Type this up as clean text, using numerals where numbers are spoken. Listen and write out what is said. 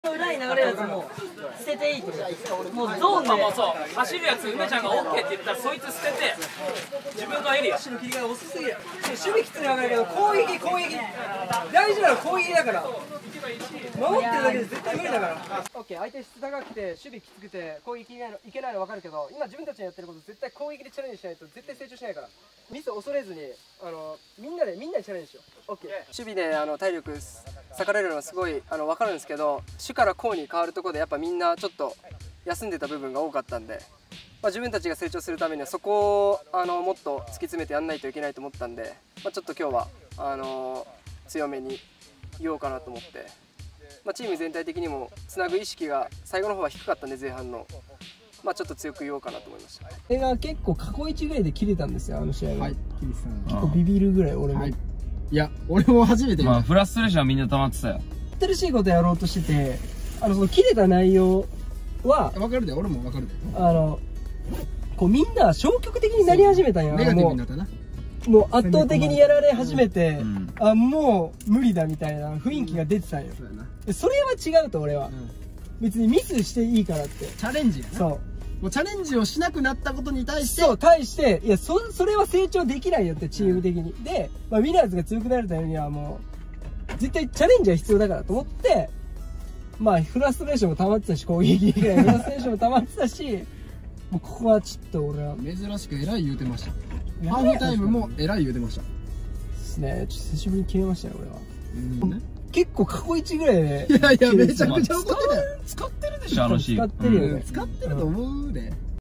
裏に流れるやつも捨てていいってこと。もうゾーンでもうそう、走るやつ梅ちゃんが OK って言ったらそいつ捨てて自分のエリア。 足の切り替え遅すぎる。守備きついの分かるけど攻撃大事なのは攻撃だから。守ってるだけで絶対無理だから。オッケー、相手質高くて守備きつくて攻撃いけないの分かるけど、今自分たちのやってること絶対攻撃でチャレンジしないと絶対成長しないから。ミス恐れずにみんなでチャレンジしよう。オッケー。守備で体力割かれるのはすごい分かるんですけど、主から攻に変わるところでやっぱみんなちょっと休んでた部分が多かったんで、自分たちが成長するためにはそこをもっと突き詰めてやんないといけないと思ったんで、ちょっと今日は強めに言おうかなと思って、チーム全体的にもつなぐ意識が最後の方は低かったんで、前半のちょっと強く言おうかなと思いました。これが結構過去1ぐらいで切れたんですよ、試合が。はい、結構ビビるぐらい俺も。いや、俺も初めて。 フラストレーションはみんな溜まってたよ。 新しいことやろうとしてて、その切れた内容は分かるで、俺も分かるで。 こうみんな消極的になり始めたんや。 ネガティブになったな。 もう圧倒的にやられ始めて、もう無理だみたいな雰囲気が出てたんよ。それは違うと俺は。別にミスしていいからって。 チャレンジやな。そう。もうチャレンジをしなくなったことに対して。 そう、いや、それは成長できないよって、チーム的に。で、ウィナーズが強くなるためにはもう、絶対チャレンジは必要だからと思って、フラストレーションも溜まってたし、攻撃以外フラストレーションも溜まってたし、もうここはちょっと俺は。 珍しく偉い言うてました。ハーフタイムも偉い言うてました。 ですね、ちょっと久しぶりに決めましたね、俺は。結構過去1ぐらいで。 いやいや、めちゃくちゃ怒ってたよ。 使ってるでしょ、あのシーン。 使ってるよね。 使ってると思うで。